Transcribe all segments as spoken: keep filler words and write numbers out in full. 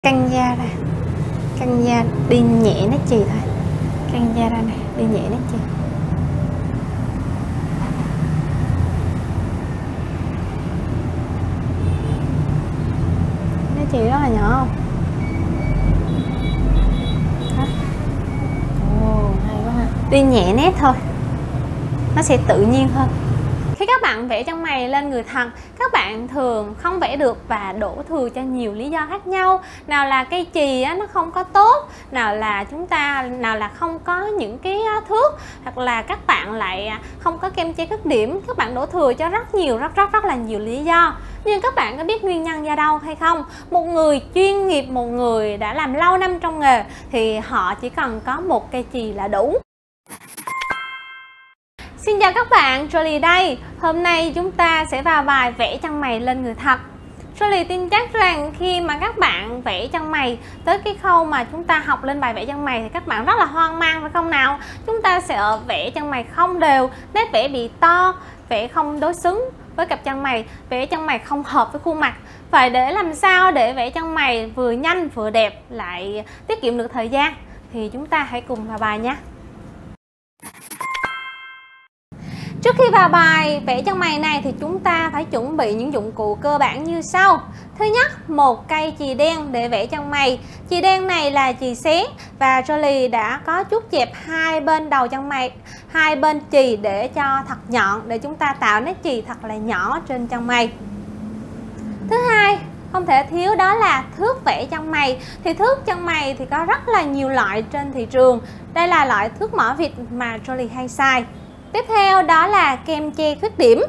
Căng da ra, căng da đi nhẹ nét chì thôi, căng da ra nè, đi nhẹ nét chì. Nét chì rất là nhỏ không? Hả? Ồ, hay quá ha. Đi nhẹ nét thôi, nó sẽ tự nhiên hơn. Khi các bạn vẽ chân mày lên người thật, các bạn thường không vẽ được và đổ thừa cho nhiều lý do khác nhau. Nào là cây chì á, nó không có tốt, nào là chúng ta nào là không có những cái thước, hoặc là các bạn lại không có kem che khuyết điểm. Các bạn đổ thừa cho rất nhiều, rất rất rất là nhiều lý do. Nhưng các bạn có biết nguyên nhân do đâu hay không? Một người chuyên nghiệp, một người đã làm lâu năm trong nghề thì họ chỉ cần có một cây chì là đủ. Xin chào các bạn, Jolie đây. Hôm nay chúng ta sẽ vào bài vẽ chân mày lên người thật. Jolie tin chắc rằng khi mà các bạn vẽ chân mày tới cái khâu mà chúng ta học lên bài vẽ chân mày thì các bạn rất là hoang mang phải không nào? Chúng ta sẽ vẽ chân mày không đều, nét vẽ bị to, vẽ không đối xứng với cặp chân mày, vẽ chân mày không hợp với khuôn mặt. Phải để làm sao để vẽ chân mày vừa nhanh vừa đẹp lại tiết kiệm được thời gian thì chúng ta hãy cùng vào bài nhé. Trước khi vào bài vẽ chân mày này thì chúng ta phải chuẩn bị những dụng cụ cơ bản như sau. Thứ nhất, một cây chì đen để vẽ chân mày. Chì đen này là chì xén và Jolie đã có chút chẹp hai bên đầu chân mày, hai bên chì để cho thật nhọn, để chúng ta tạo nét chì thật là nhỏ trên chân mày. Thứ hai, không thể thiếu đó là thước vẽ chân mày. Thì thước chân mày thì có rất là nhiều loại trên thị trường. Đây là loại thước mỏ vịt mà Jolie hay xài. Tiếp theo đó là kem che khuyết điểm.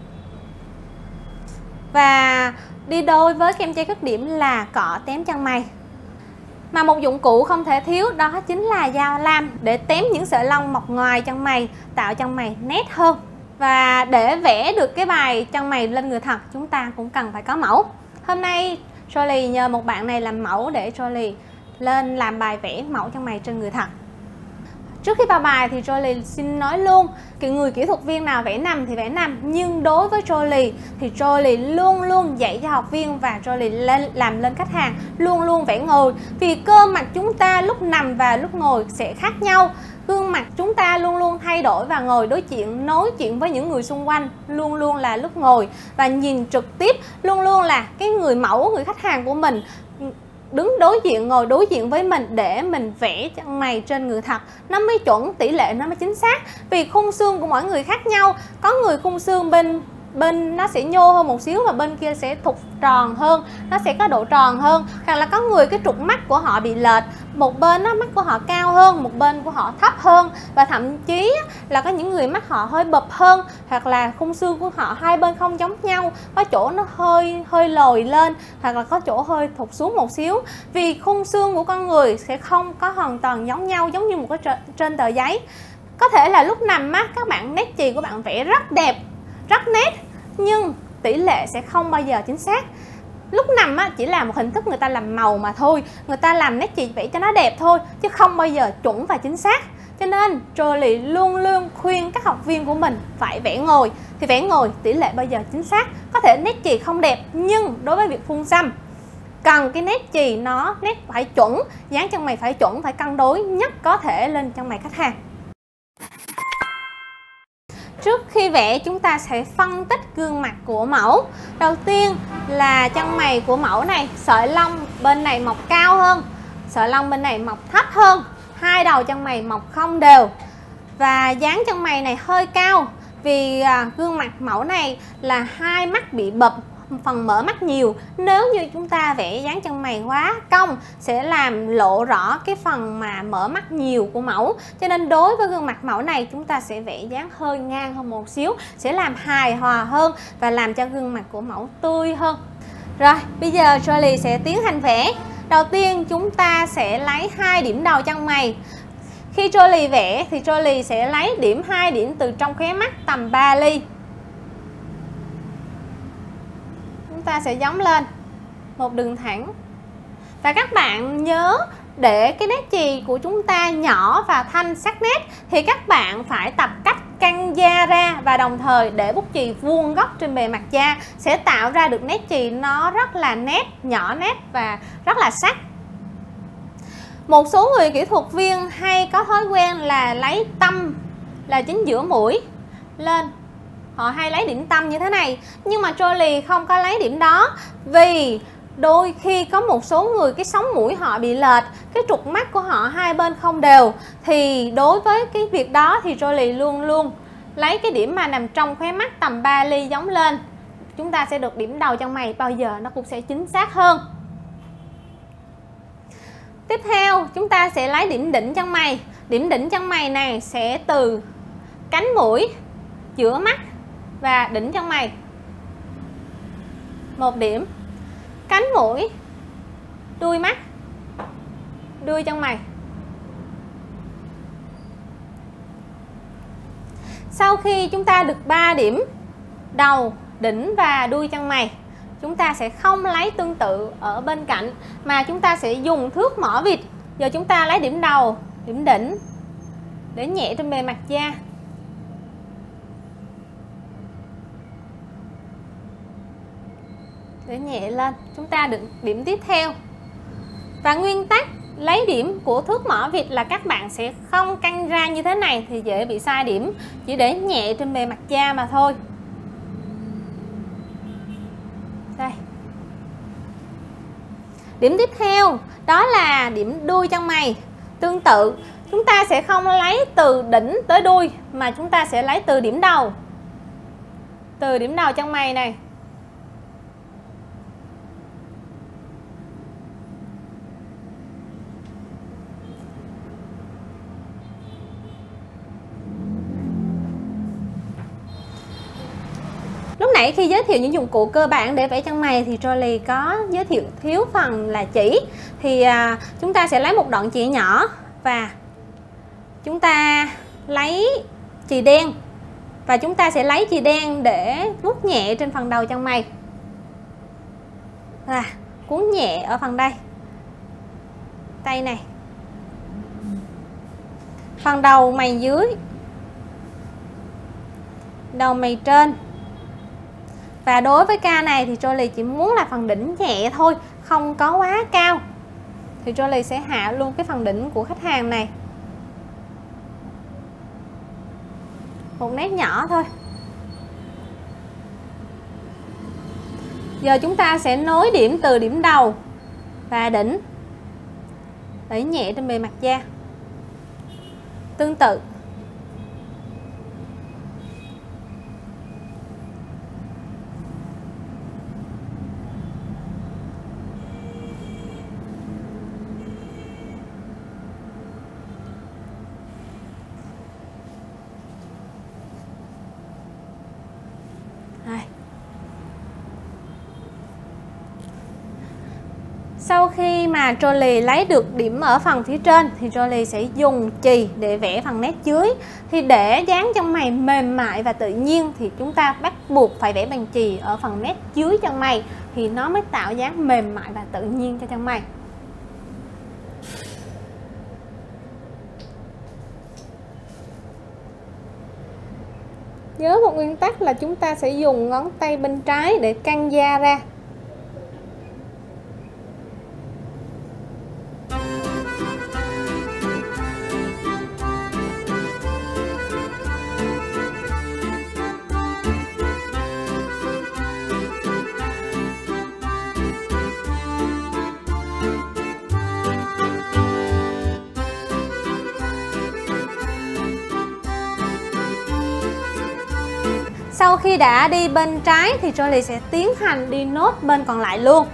Và đi đôi với kem che khuyết điểm là cọ tém chân mày. Mà một dụng cụ không thể thiếu đó chính là dao lam để tém những sợi lông mọc ngoài chân mày, tạo chân mày nét hơn. Và để vẽ được cái bài chân mày lên người thật, chúng ta cũng cần phải có mẫu. Hôm nay Jolie nhờ một bạn này làm mẫu để Jolie lên làm bài vẽ mẫu chân mày trên người thật. Trước khi vào bài thì Jolie xin nói luôn, cái người kỹ thuật viên nào vẽ nằm thì vẽ nằm, nhưng đối với Jolie thì Jolie luôn luôn dạy cho học viên và Jolie lên làm lên khách hàng luôn luôn vẽ ngồi. Vì cơ mặt chúng ta lúc nằm và lúc ngồi sẽ khác nhau. Gương mặt chúng ta luôn luôn thay đổi và ngồi đối diện, nói chuyện với những người xung quanh luôn luôn là lúc ngồi, và nhìn trực tiếp luôn luôn là cái người mẫu, người khách hàng của mình đứng đối diện, ngồi đối diện với mình để mình vẽ chân mày trên người thật nó mới chuẩn, tỷ lệ nó mới chính xác. Vì khung xương của mỗi người khác nhau, có người khung xương bên bên nó sẽ nhô hơn một xíu và bên kia sẽ thụt tròn hơn, nó sẽ có độ tròn hơn. Hoặc là có người cái trục mắt của họ bị lệch, một bên đó, mắt của họ cao hơn, một bên của họ thấp hơn, và thậm chí là có những người mắt họ hơi bập hơn, hoặc là khung xương của họ hai bên không giống nhau, có chỗ nó hơi hơi lồi lên, hoặc là có chỗ hơi thụt xuống một xíu. Vì khung xương của con người sẽ không có hoàn toàn giống nhau, giống như một cái trên tờ giấy. Có thể là lúc nằm mắt các bạn nét chì của bạn vẽ rất đẹp, rất nét, nhưng tỷ lệ sẽ không bao giờ chính xác. Lúc nằm á, chỉ là một hình thức người ta làm màu mà thôi, người ta làm nét chì vẽ cho nó đẹp thôi, chứ không bao giờ chuẩn và chính xác. Cho nên Jolie luôn luôn khuyên các học viên của mình phải vẽ ngồi. Thì vẽ ngồi tỷ lệ bao giờ chính xác. Có thể nét chì không đẹp, nhưng đối với việc phun xăm cần cái nét chì nó nét phải chuẩn, dáng chân mày phải chuẩn, phải cân đối nhất có thể lên chân mày khách hàng. Trước khi vẽ chúng ta sẽ phân tích gương mặt của mẫu. Đầu tiên là chân mày của mẫu này, sợi lông bên này mọc cao hơn, sợi lông bên này mọc thấp hơn, hai đầu chân mày mọc không đều, và dáng chân mày này hơi cao. Vì à, gương mặt mẫu này là hai mắt bị bập, phần mở mắt nhiều. Nếu như chúng ta vẽ dáng chân mày quá cong sẽ làm lộ rõ cái phần mà mở mắt nhiều của mẫu. Cho nên đối với gương mặt mẫu này chúng ta sẽ vẽ dáng hơi ngang hơn một xíu, sẽ làm hài hòa hơn và làm cho gương mặt của mẫu tươi hơn. Rồi, bây giờ Jolie sẽ tiến hành vẽ. Đầu tiên chúng ta sẽ lấy hai điểm đầu chân mày. Khi Jolie vẽ thì Jolie sẽ lấy điểm hai điểm từ trong khóe mắt tầm ba ly. Chúng ta sẽ giống lên một đường thẳng. Và các bạn nhớ để cái nét chì của chúng ta nhỏ và thanh sắc nét thì các bạn phải tập cách căng da ra và đồng thời để bút chì vuông góc trên bề mặt da sẽ tạo ra được nét chì nó rất là nét, nhỏ nét và rất là sắc. Một số người kỹ thuật viên hay có thói quen là lấy tâm là chính giữa mũi lên. Họ hay lấy điểm tâm như thế này. Nhưng mà Trolly không có lấy điểm đó. Vì đôi khi có một số người cái sống mũi họ bị lệch, cái trục mắt của họ hai bên không đều. Thì đối với cái việc đó thì Trolly luôn luôn lấy cái điểm mà nằm trong khóe mắt tầm ba ly giống lên. Chúng ta sẽ được điểm đầu chân mày bao giờ nó cũng sẽ chính xác hơn. Tiếp theo chúng ta sẽ lấy điểm đỉnh chân mày. Điểm đỉnh chân mày này sẽ từ cánh mũi, giữa mắt và đỉnh chân mày. Một điểm, cánh mũi, đuôi mắt, đuôi chân mày. Sau khi chúng ta được ba điểm đầu, đỉnh và đuôi chân mày, chúng ta sẽ không lấy tương tự ở bên cạnh mà chúng ta sẽ dùng thước mỏ vịt. Giờ chúng ta lấy điểm đầu, điểm đỉnh để nhẹ trên bề mặt da. Để nhẹ lên, chúng ta được điểm tiếp theo. Và nguyên tắc lấy điểm của thước mỏ vịt là các bạn sẽ không căng ra như thế này thì dễ bị sai điểm, chỉ để nhẹ trên bề mặt da mà thôi. Đây. Điểm tiếp theo đó là điểm đuôi chân mày. Tương tự, chúng ta sẽ không lấy từ đỉnh tới đuôi mà chúng ta sẽ lấy từ điểm đầu. Từ điểm đầu chân mày này. Lúc nãy khi giới thiệu những dụng cụ cơ bản để vẽ chân mày thì Trolly có giới thiệu thiếu phần là chỉ. Thì à, chúng ta sẽ lấy một đoạn chỉ nhỏ và chúng ta lấy chì đen. Và chúng ta sẽ lấy chì đen để vuốt nhẹ trên phần đầu chân mày. Và cuốn nhẹ ở phần đây. Tay này. Phần đầu mày dưới. Đầu mày trên. Và đối với ca này thì Trolly chỉ muốn là phần đỉnh nhẹ thôi, không có quá cao. Thì Trolly sẽ hạ luôn cái phần đỉnh của khách hàng này. Một nét nhỏ thôi. Giờ chúng ta sẽ nối điểm từ điểm đầu và đỉnh. Đẩy nhẹ trên bề mặt da. Tương tự. Sau khi mà Trolly lấy được điểm ở phần phía trên thì Trolly sẽ dùng chì để vẽ phần nét dưới. Thì để dáng chân mày mềm mại và tự nhiên thì chúng ta bắt buộc phải vẽ bằng chì ở phần nét dưới chân mày thì nó mới tạo dáng mềm mại và tự nhiên cho chân mày. Nhớ một nguyên tắc là chúng ta sẽ dùng ngón tay bên trái để căng da ra. Sau khi đã đi bên trái thì Trolly sẽ tiến hành đi nốt bên còn lại luôn.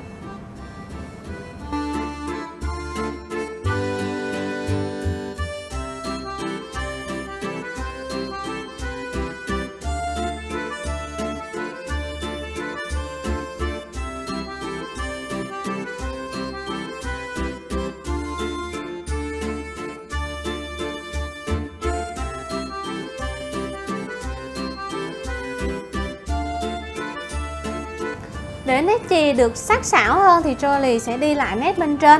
Để nét chì được sắc sảo hơn thì Trolly sẽ đi lại nét bên trên.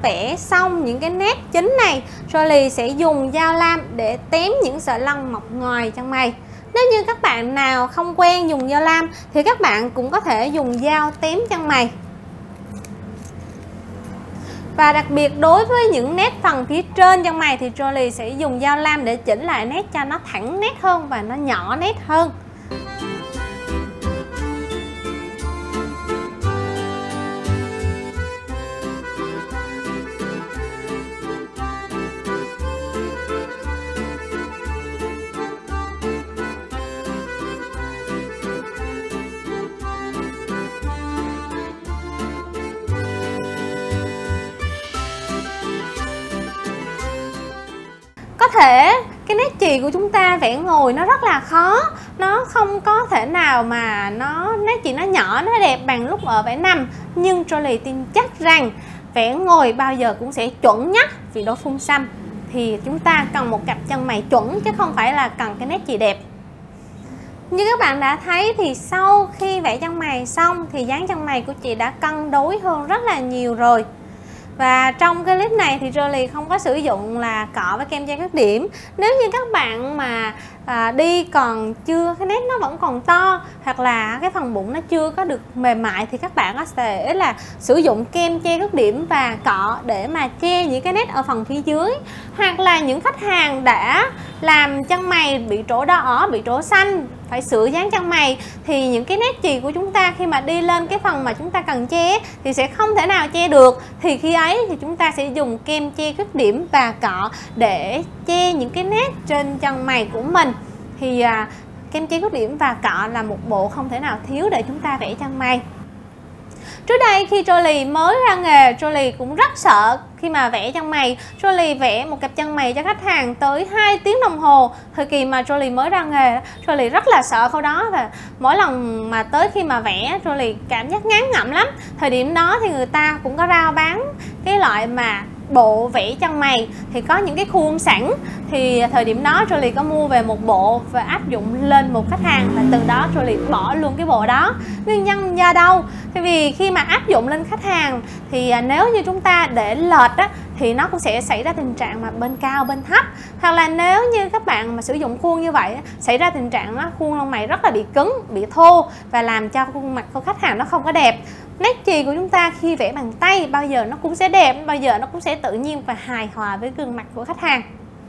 vẽ xong những cái nét chính này, Jolie sẽ dùng dao lam để tém những sợi lông mọc ngoài chân mày. Nếu như các bạn nào không quen dùng dao lam thì các bạn cũng có thể dùng dao tém chân mày. Và đặc biệt đối với những nét phần phía trên chân mày thì Jolie sẽ dùng dao lam để chỉnh lại nét cho nó thẳng nét hơn và nó nhỏ nét hơn. Có thể cái nét chì của chúng ta vẽ ngồi nó rất là khó, nó không có thể nào mà nó nét chì nó nhỏ nó đẹp bằng lúc ở vẽ nằm. Nhưng Jolie tin chắc rằng vẽ ngồi bao giờ cũng sẽ chuẩn nhất, vì đối phun xăm thì chúng ta cần một cặp chân mày chuẩn chứ không phải là cần cái nét chì đẹp. Như các bạn đã thấy thì sau khi vẽ chân mày xong thì dáng chân mày của chị đã cân đối hơn rất là nhiều rồi. Và trong cái clip này thì Jolie không có sử dụng là cọ với kem che khuyết điểm. Nếu như các bạn mà à, đi còn chưa, cái nét nó vẫn còn to hoặc là cái phần bụng nó chưa có được mềm mại thì các bạn có thể là sử dụng kem che khuyết điểm và cọ để mà che những cái nét ở phần phía dưới. Hoặc là những khách hàng đã làm chân mày bị trổ đỏ, bị trổ xanh, phải sửa dáng chân mày thì những cái nét chì của chúng ta khi mà đi lên cái phần mà chúng ta cần che thì sẽ không thể nào che được. Thì khi ấy thì chúng ta sẽ dùng kem che khuyết điểm và cọ để che những cái nét trên chân mày của mình. Thì à, kem che khuyết điểm và cọ là một bộ không thể nào thiếu để chúng ta vẽ chân mày. Trước đây khi Jolie mới ra nghề, Jolie cũng rất sợ khi mà vẽ chân mày. Jolie vẽ một cặp chân mày cho khách hàng tới hai tiếng đồng hồ. Thời kỳ mà Jolie mới ra nghề, Jolie rất là sợ khâu đó. Và mỗi lần mà tới khi mà vẽ, Jolie cảm giác ngán ngẩm lắm. Thời điểm đó thì người ta cũng có rao bán cái loại mà bộ vẽ chân mày thì có những cái khuôn sẵn. Thì thời điểm đó Jolie có mua về một bộ và áp dụng lên một khách hàng, và từ đó Jolie bỏ luôn cái bộ đó. Nguyên nhân do đâu? Thì vì khi mà áp dụng lên khách hàng thì nếu như chúng ta để lệch á, thì nó cũng sẽ xảy ra tình trạng mà bên cao bên thấp. Hoặc là nếu như các bạn mà sử dụng khuôn như vậy xảy ra tình trạng á, khuôn lông mày rất là bị cứng, bị thô và làm cho khuôn mặt của khách hàng nó không có đẹp. Nét chì của chúng ta khi vẽ bằng tay bao giờ nó cũng sẽ đẹp, bao giờ nó cũng sẽ tự nhiên và hài hòa với gương mặt của khách hàng.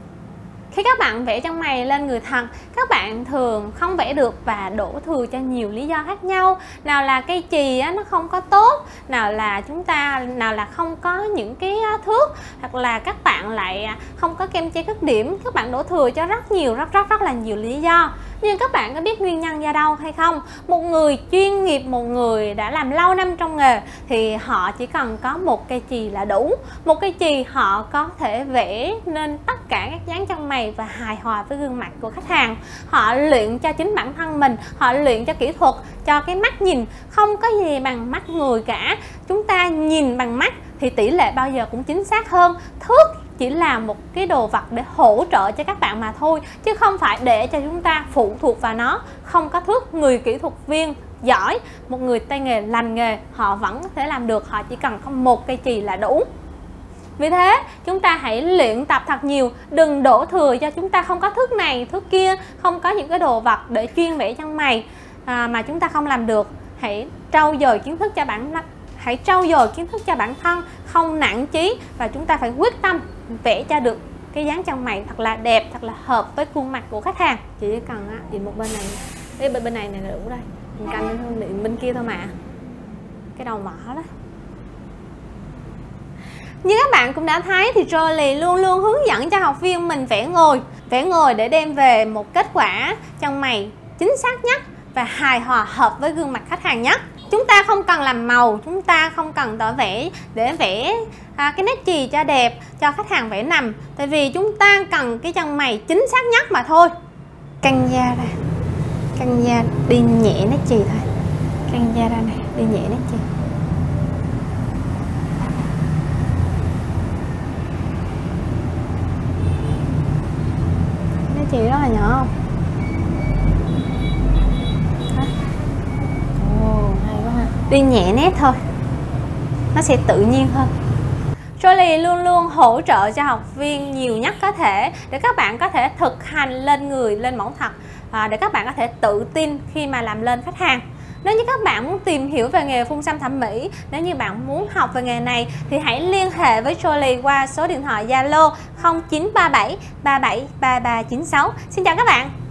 Khi các bạn vẽ chân mày lên người thật, các bạn thường không vẽ được và đổ thừa cho nhiều lý do khác nhau. Nào là cây chì á, nó không có tốt, nào là chúng ta nào là không có những cái thước, hoặc là các bạn lại không có kem che khuyết điểm. Các bạn đổ thừa cho rất nhiều, rất rất rất là nhiều lý do. Nhưng các bạn có biết nguyên nhân do đâu hay không? Một người chuyên nghiệp, một người đã làm lâu năm trong nghề thì họ chỉ cần có một cây chì là đủ. Một cây chì họ có thể vẽ nên tất cả các dáng chân mày và hài hòa với gương mặt của khách hàng. Họ luyện cho chính bản thân mình, họ luyện cho kỹ thuật, cho cái mắt nhìn. Không có gì bằng mắt người cả. Chúng ta nhìn bằng mắt thì tỷ lệ bao giờ cũng chính xác hơn. Thước chỉ là một cái đồ vật để hỗ trợ cho các bạn mà thôi, chứ không phải để cho chúng ta phụ thuộc vào nó. Không có thước, người kỹ thuật viên giỏi, một người tay nghề lành nghề họ vẫn có thể làm được, họ chỉ cần có một cây chì là đủ. Vì thế chúng ta hãy luyện tập thật nhiều, đừng đổ thừa cho chúng ta không có thước này thước kia, không có những cái đồ vật để chuyên vẽ chân mày à, mà chúng ta không làm được. Hãy trau dồi kiến thức cho bản hãy trau dồi kiến thức cho bản thân, không nản chí, và chúng ta phải quyết tâm vẽ cho được cái dáng chân mày thật là đẹp, thật là hợp với khuôn mặt của khách hàng. Chị chỉ cần á, nhìn một bên này, cái bên bên này này là đủ đây, mình canh bên, bên kia thôi mà, cái đầu mỏ đó. Như các bạn cũng đã thấy thì Jolie luôn luôn hướng dẫn cho học viên mình vẽ ngồi, vẽ ngồi để đem về một kết quả chân mày chính xác nhất và hài hòa hợp với gương mặt khách hàng nhất. Chúng ta không cần làm màu, chúng ta không cần tỏ vẽ để vẽ à, cái nét chì cho đẹp cho khách hàng vẽ nằm, tại vì chúng ta cần cái chân mày chính xác nhất mà thôi. Căng da ra, căng da đi nhẹ nét chì thôi, căng da ra này, đi nhẹ nét chì. Nét chì rất là nhỏ không? Đi nhẹ nét thôi, nó sẽ tự nhiên hơn. Jolie luôn luôn hỗ trợ cho học viên nhiều nhất có thể để các bạn có thể thực hành lên người, lên mẫu thật, à, để các bạn có thể tự tin khi mà làm lên khách hàng. Nếu như các bạn muốn tìm hiểu về nghề phun xăm thẩm mỹ, nếu như bạn muốn học về nghề này thì hãy liên hệ với Jolie qua số điện thoại Zalo không chín ba bảy ba bảy ba ba chín sáu. Xin chào các bạn.